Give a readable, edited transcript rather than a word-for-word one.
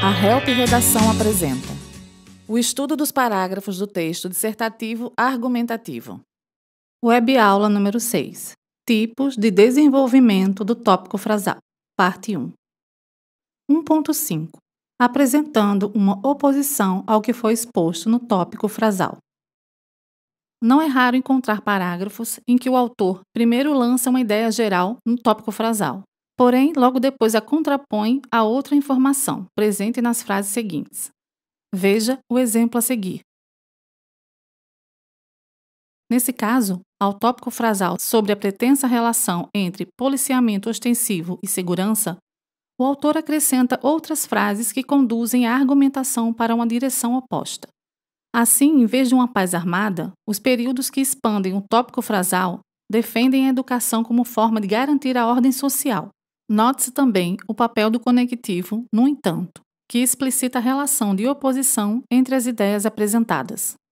A Help Redação apresenta o estudo dos parágrafos do texto dissertativo argumentativo. Web aula número 6. Tipos de desenvolvimento do tópico frasal. Parte 1. 1.5. Apresentando uma oposição ao que foi exposto no tópico frasal. Não é raro encontrar parágrafos em que o autor primeiro lança uma ideia geral no tópico frasal, porém, logo depois a contrapõe a outra informação presente nas frases seguintes. Veja o exemplo a seguir. Nesse caso, ao tópico frasal sobre a pretensa relação entre policiamento ostensivo e segurança, o autor acrescenta outras frases que conduzem a argumentação para uma direção oposta. Assim, em vez de uma paz armada, os períodos que expandem o tópico frasal defendem a educação como forma de garantir a ordem social. Note-se também o papel do conectivo, no entanto, que explicita a relação de oposição entre as ideias apresentadas.